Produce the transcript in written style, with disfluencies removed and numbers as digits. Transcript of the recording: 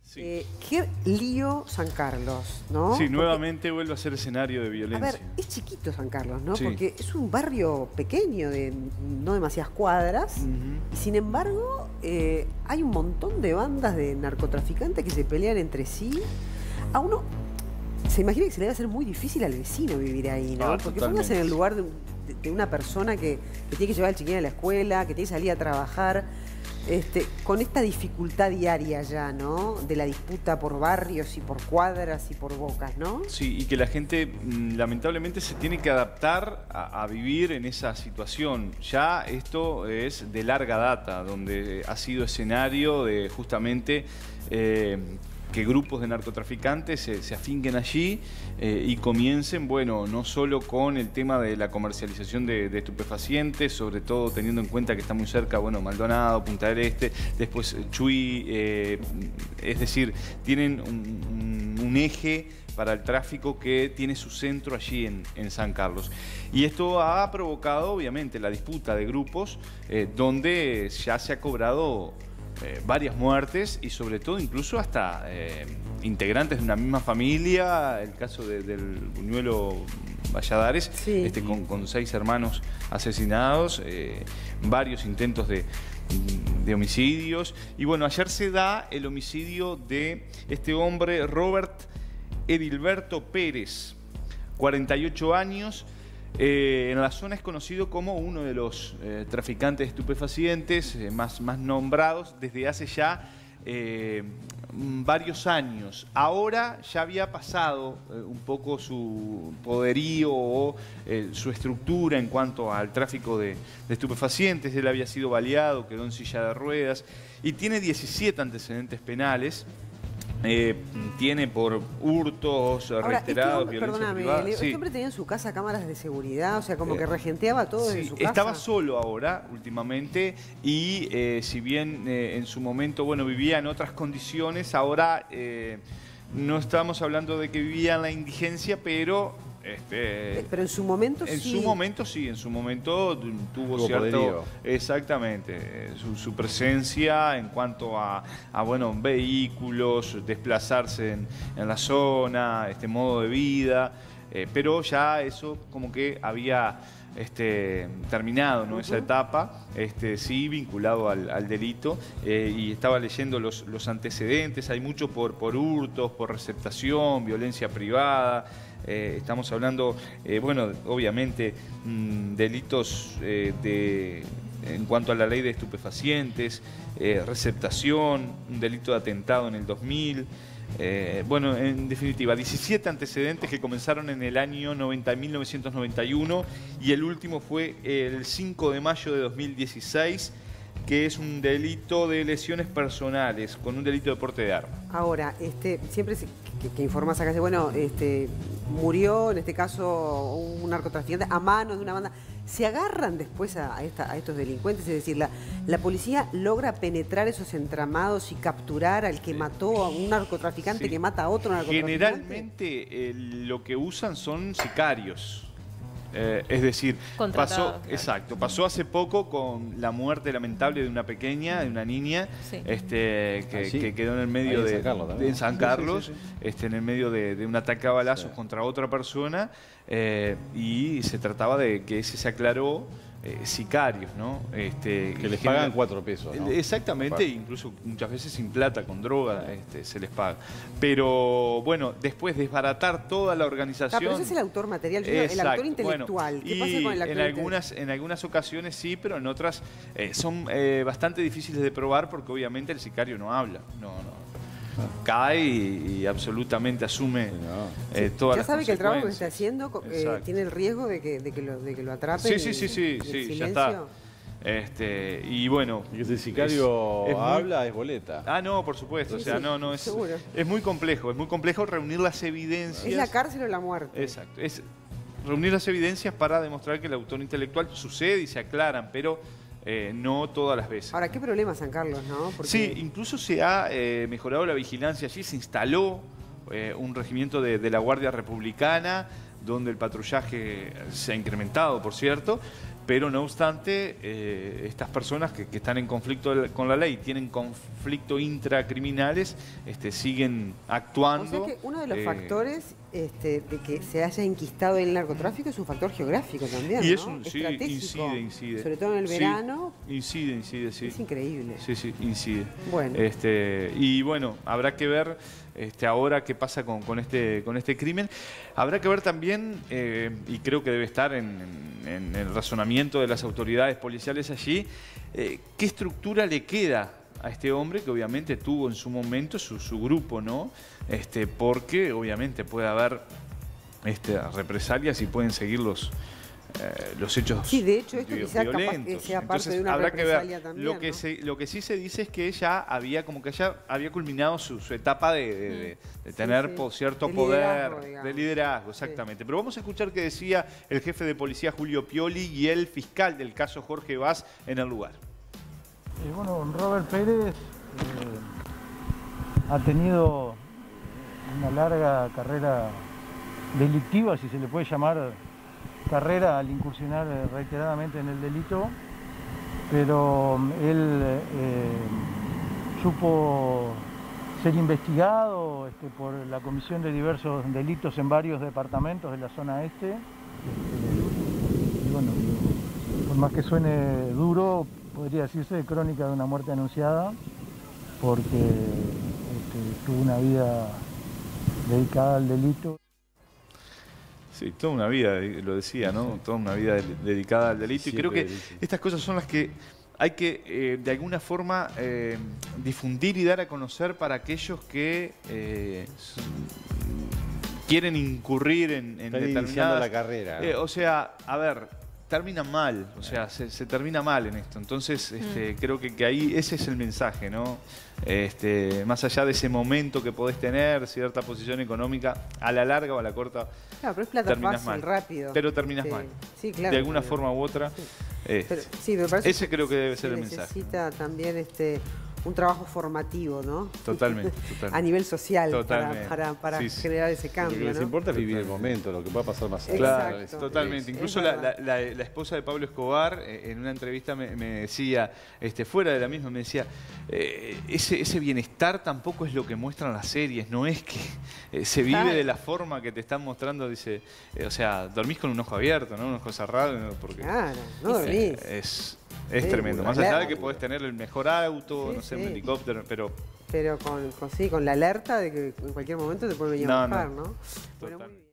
Sí. Qué lío San Carlos, ¿no? Sí, Porque, nuevamente vuelve a ser escenario de a violencia. ver, es chiquito San Carlos, ¿no? Sí. Porque es un barrio pequeño, de no demasiadas cuadras, y sin embargo hay un montón de bandas de narcotraficantes que se pelean entre sí. A uno se imagina que se le va a hacer muy difícil al vecino vivir ahí, ¿no? Porque póngase en el lugar de una persona que tiene que llevar al chiquillo a la escuela, que tiene que salir a trabajar. Con esta dificultad diaria ya, ¿no? De la disputa por barrios y por cuadras y por bocas, ¿no? Sí, y que la gente lamentablemente se tiene que adaptar a vivir en esa situación. Ya esto es de larga data, donde ha sido escenario de justamente que grupos de narcotraficantes se afinquen allí y comiencen, bueno, no solo con el tema de la comercialización de estupefacientes, sobre todo teniendo en cuenta que está muy cerca, bueno, Maldonado, Punta del Este, después Chuy, es decir, tienen un eje para el tráfico que tiene su centro allí en San Carlos. Y esto ha provocado, obviamente, la disputa de grupos donde ya se ha cobrado varias muertes y sobre todo incluso hasta integrantes de una misma familia, el caso del Buñuelo Valladares, sí. Con 6 hermanos asesinados, varios intentos de homicidios. Y bueno, ayer se da el homicidio de este hombre, Robert Edilberto Pérez, 48 años, en la zona es conocido como uno de los traficantes de estupefacientes más nombrados desde hace ya varios años. Ahora ya había pasado un poco su poderío o su estructura en cuanto al tráfico de estupefacientes. Él había sido baleado, quedó en silla de ruedas y tiene 17 antecedentes penales. Tiene por hurtos reiterados, violencia privada. Este hombre tenía en su casa cámaras de seguridad, o sea, como que regenteaba todo sí, en su casa. Estaba solo ahora, últimamente, y si bien en su momento, bueno, vivía en otras condiciones, ahora no estamos hablando de que vivía en la indigencia, pero... pero en su momento sí. En su momento sí, en su momento tuvo cierto... Poderío. Exactamente, su presencia en cuanto a bueno, vehículos, desplazarse en la zona, modo de vida, pero ya eso como que había terminado, ¿no? Esa etapa, sí, vinculado al delito, y estaba leyendo los antecedentes. Hay mucho por hurtos, por receptación, violencia privada. Estamos hablando, bueno, obviamente, delitos en cuanto a la ley de estupefacientes, receptación, un delito de atentado en el 2000. Bueno, en definitiva, 17 antecedentes que comenzaron en el año 1991 y el último fue el 5 de mayo de 2016, que es un delito de lesiones personales con un delito de porte de arma. Ahora, siempre que informas acá, bueno, murió, en este caso, un narcotraficante a manos de una banda. ¿Se agarran después a estos delincuentes? Es decir, la policía logra penetrar esos entramados y capturar al que mató a un narcotraficante, sí, que mata a otro narcotraficante. Generalmente lo que usan son sicarios. Es decir, pasó hace poco con la muerte lamentable de una pequeña, de una niña, sí, que quedó en el medio de San Carlos, en el medio de un ataque a balazos, sí, contra otra persona, y se trataba de que ese se aclaró. Sicarios, ¿no? Que les pagan 4 pesos, ¿no? Exactamente, incluso muchas veces sin plata, con droga, se les paga. Pero bueno, después desbaratar toda la organización... pero ese es el autor material, el autor intelectual. Bueno, ¿qué pasa con el autor en algunas ocasiones sí, pero en otras son bastante difíciles de probar porque obviamente el sicario no habla, no cae y absolutamente asume todas las consecuencias. Ya sabe que el trabajo que está haciendo tiene el riesgo de que lo atrapen. Sí, ya está. Y bueno... Y que si el sicario habla, es boleta. Ah, no, por supuesto. Sí, es muy complejo reunir las evidencias. Es la cárcel o la muerte. Exacto. Es reunir las evidencias para demostrar que el autor intelectual sucede y se aclaran, pero... no todas las veces. Ahora, ¿qué problema San Carlos, no? Porque... Sí, incluso se ha mejorado la vigilancia allí, se instaló un regimiento de la Guardia Republicana, donde el patrullaje se ha incrementado, por cierto, pero no obstante, estas personas que están en conflicto con la ley, tienen conflicto intracriminales, siguen actuando. O sea que uno de los factores de que se haya enquistado el narcotráfico es un factor geográfico también, y ¿no? es sí, incide. Sobre todo en el verano. Incide, sí. Es increíble. Sí, incide. Bueno. Y bueno, habrá que ver ahora qué pasa con este crimen. Habrá que ver también, y creo que debe estar en el razonamiento de las autoridades policiales allí, qué estructura le queda a este hombre que obviamente tuvo en su momento su grupo, ¿no? Porque obviamente puede haber represalias y pueden seguir los hechos sí, de hecho, esto quizá violentos. Capaz que sea parte Entonces, de una habrá que represalia ver. también, Lo que sí se dice es que ella había culminado su etapa de tener cierto poder, de liderazgo, exactamente. Pero vamos a escuchar qué decía el jefe de policía Julio Pioli y el fiscal del caso Jorge Vaz en el lugar. Bueno, Robert Pérez ha tenido una larga carrera delictiva, si se le puede llamar carrera, al incursionar reiteradamente en el delito, pero él supo ser investigado por la comisión de diversos delitos en varios departamentos de la zona este. Y bueno, por más que suene duro, podría decirse crónica de una muerte anunciada, porque tuvo una vida dedicada al delito. Sí, toda una vida, lo decía, ¿no? Sí. Toda una vida dedicada al delito. Siempre, y creo que estas cosas son las que hay que, de alguna forma, difundir y dar a conocer para aquellos que quieren incurrir en determinadas... la carrera. O sea, a ver, termina mal, o sea, se termina mal en esto. Entonces, creo que ahí ese es el mensaje, ¿no? Más allá de ese momento que podés tener, cierta posición económica, a la larga o a la corta, claro, pero es plata fácil, mal, rápido. Pero terminas mal. Sí, claro. De alguna forma u otra. Sí. Me parece ese creo que debe ser el mensaje. Necesita también un trabajo formativo, ¿no? Totalmente. A nivel social, para generar ese cambio. Lo que les importa es vivir el momento, lo que pueda pasar más allá. Claro, totalmente. Incluso la esposa de Pablo Escobar, en una entrevista me decía, fuera de la misma, me decía, ese bienestar tampoco es lo que muestran las series, no es que se vive de la forma que te están mostrando, dice, o sea, dormís con un ojo abierto, ¿no? Un ojo cerrado, porque claro, no dormís. Es tremendo. Más allá de que podés tener el mejor auto, no sé, un helicóptero, pero con la alerta de que en cualquier momento te pueden venir a buscar, ¿no? Bueno, muy bien.